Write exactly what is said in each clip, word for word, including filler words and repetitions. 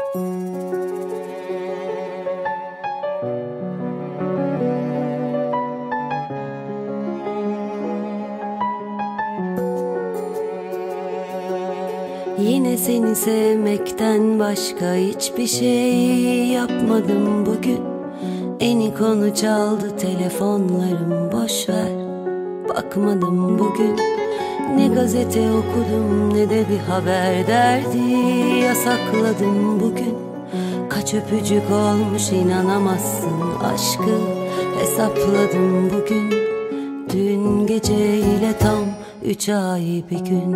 Yine seni sevmekten başka hiçbir şey yapmadım bugün. Eni konu çaldı telefonlarım, boşver, bakmadım bugün. Ne gazete okudum ne de bir haber derdi yasakladım bugün. Kaç öpücük olmuş inanamazsın, aşkı hesapladım bugün. Dün geceyle tam üç ay bir gün.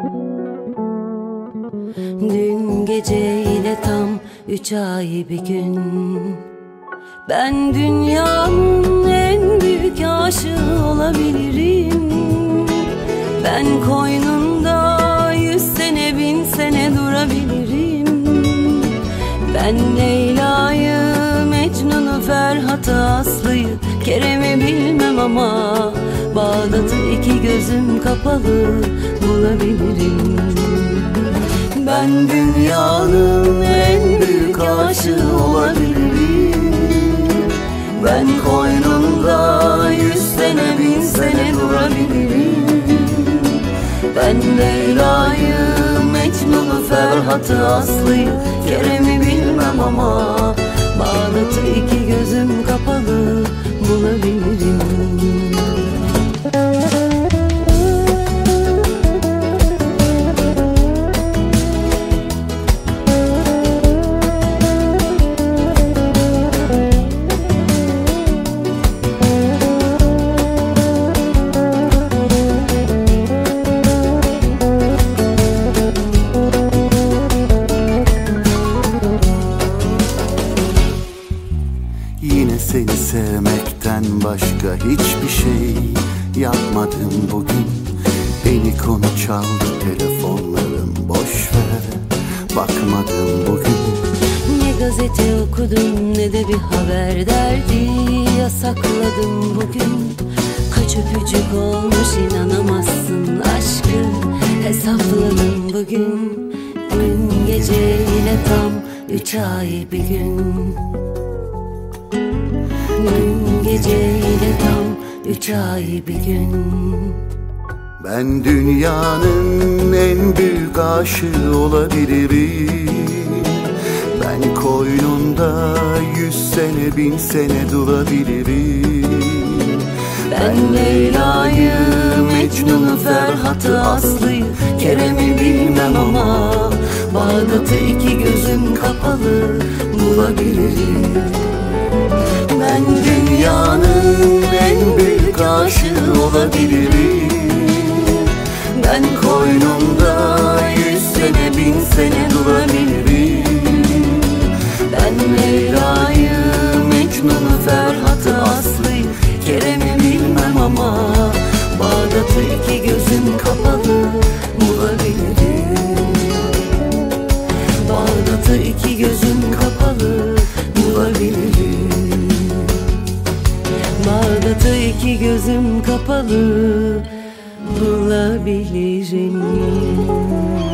Dün geceyle tam üç ay bir gün. Ben dünyanın en büyük aşığı olabilirim. Ben koynunda yüz sene bin sene durabilirim. Ben Leyla'yı, Mecnun'u, Ferhat'ı, Aslı'yı, Kerem'i bilmem ama Bağdat'ı iki gözüm kapalı bulabilirim. Ben dünyanın en büyük aşığı olabilirim. Ben koynunda yüz sene bin sene durabilirim. Ben Leyla'yı, Mecnun'u, Ferhat'ı, Aslı'yı, Kerem'i bilmem ama Bağdat'ı iki gözüm kapalı bulabilirim. Yine seni sevmekten başka hiçbir şey yapmadım bugün. Beni konu çaldı telefonlarım, boşver, bakmadım bugün. Ne gazete okudum ne de bir haber derdi yasakladım bugün. Kaç öpücük olmuş inanamazsın, aşkı hesapladım bugün. Dün geceyle tam üç ay bir gün. Dün geceyle tam üç ay bir gün. Ben dünyanın en büyük aşığı olabilirim. Ben koynunda yüz sene bin sene durabilirim. Ben Leyla'yı, Mecnun'u, Ferhat'ı, Aslı'yı, Kerem'i bilmem ama Bağdat'ı iki gözüm kapalı bulabilirim. Ben dünyanın en büyük aşığı olabilirim. Ben koynumda yüz sene bin sene durabilirim. Ben Leyla'yı, Mecnun'u, Ferhat'ı, Aslı'yı, Kerem'i bilmem ama Bağdat'ı iki gözüm kapalı bulabilirim. Bağdat'ı iki gözüm kapalı bulabilirim. Bağdat'ı iki gözüm kapalı bulabilirim.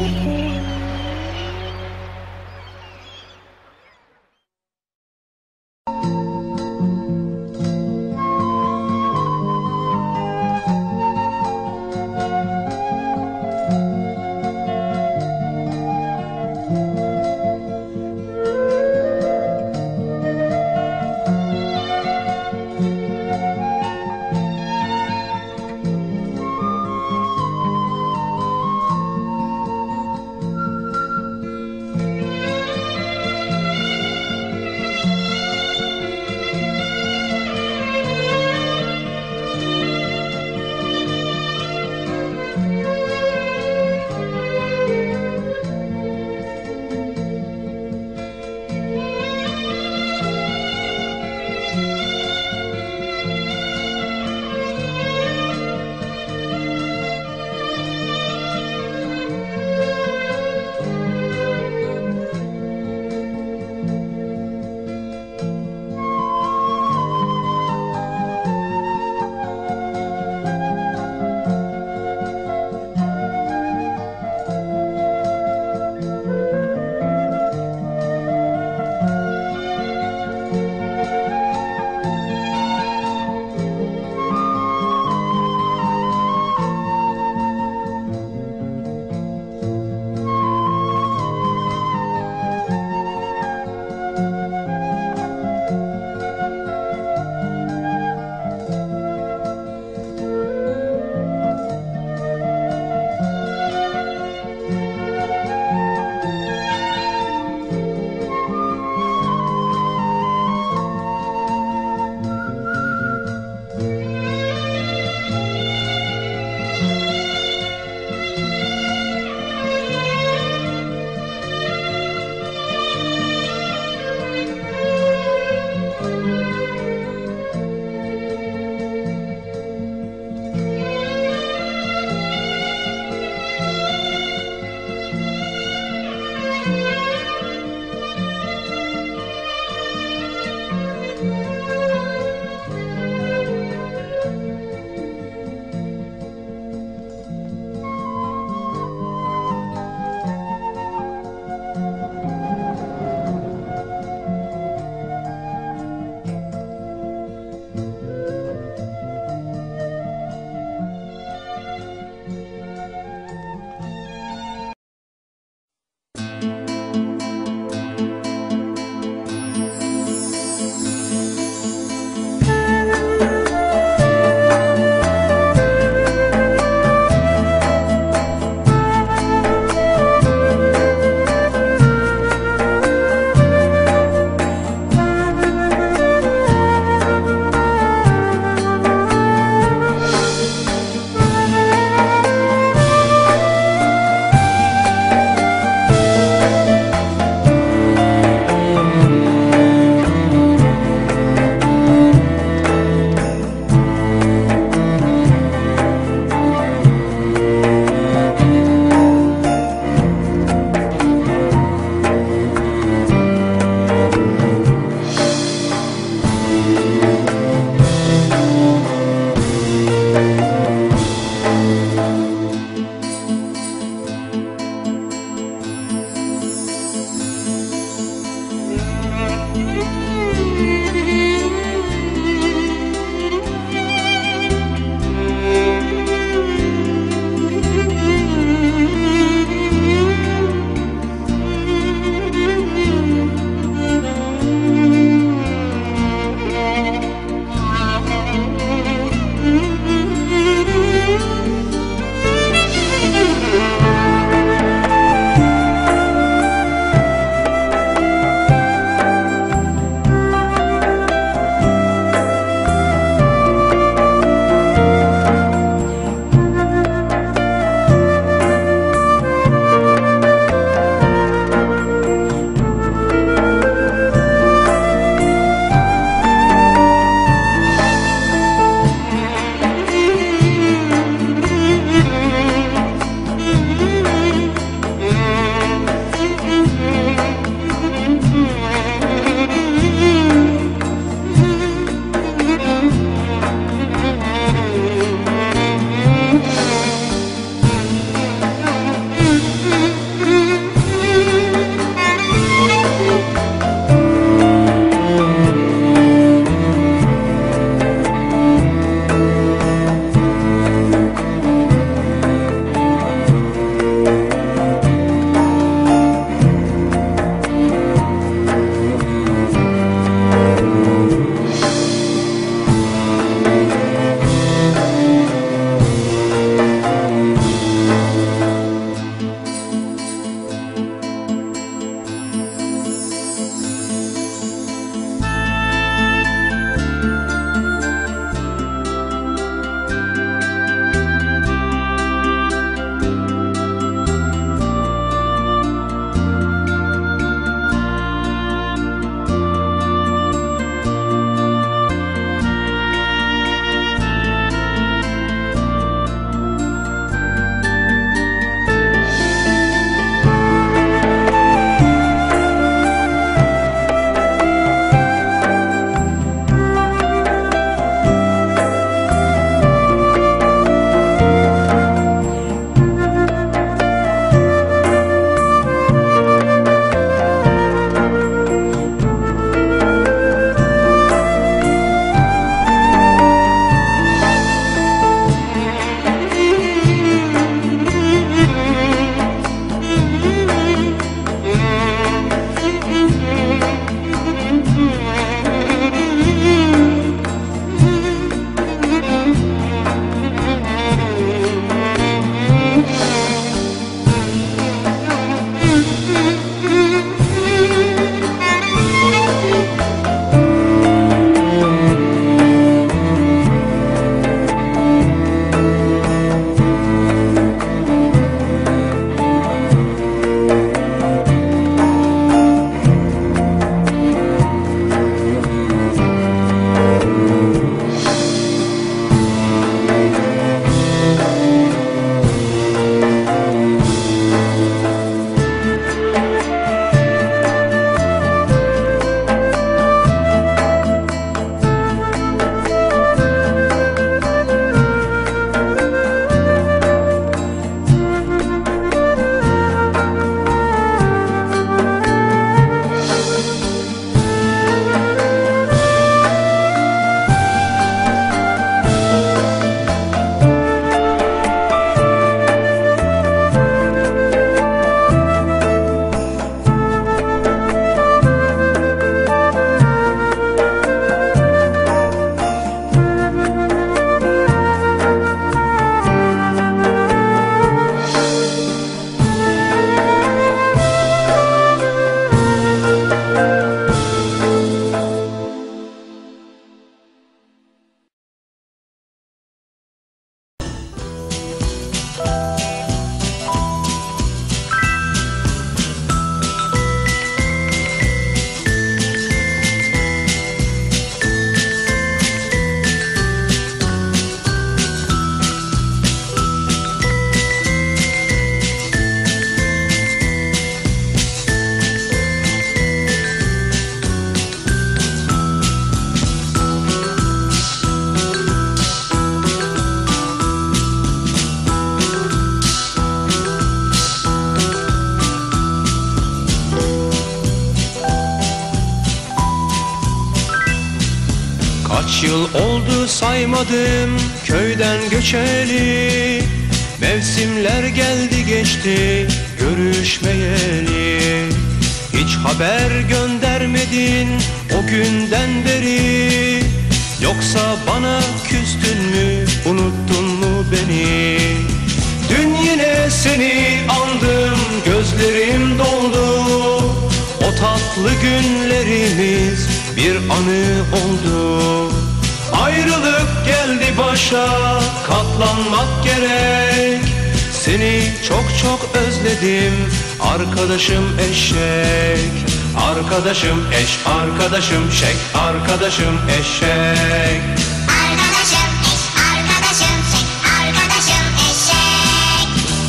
Kaç yıl oldu saymadım köyden göçeli, mevsimler geldi geçti görüşmeyeli. Hiç haber göndermedin o günden beri, yoksa bana küstün mü, unuttun mu beni? Dün yine seni andım, gözlerim doldu. O tatlı günlerimiz bir anı oldu. Ayrılık geldi başa, katlanmak gerek. Seni çok çok özledim arkadaşım eşek. Arkadaşım eş, arkadaşım şek, arkadaşım eşek. Arkadaşım eş, arkadaşım şek, arkadaşım eşek.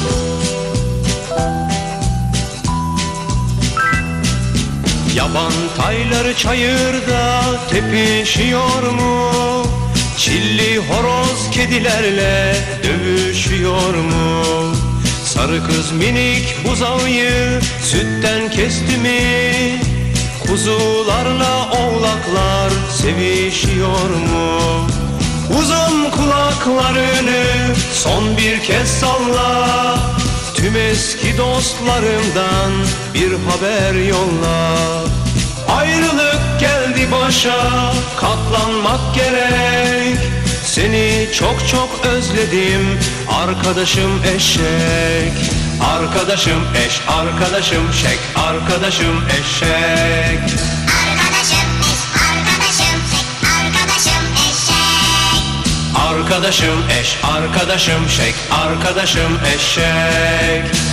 Yaban tayları çayırda tepişiyor mu? Çilli horoz kedilerle dövüşüyor mu? Sarı kız minik buzağıyı sütten kesti mi? Kuzularla oğlaklar sevişiyor mu? Uzun kulaklarını son bir kez salla. Tüm eski dostlarımdan bir haber yolla. Ayrılık geldi başa, katlanmak gerek. Seni çok çok özledim arkadaşım eşek. Arkadaşım eş, arkadaşım şek, arkadaşım eşek. Arkadaşım eş, arkadaşım şek, arkadaşım eşek. Arkadaşım eş, arkadaşım şek, arkadaşım eşek.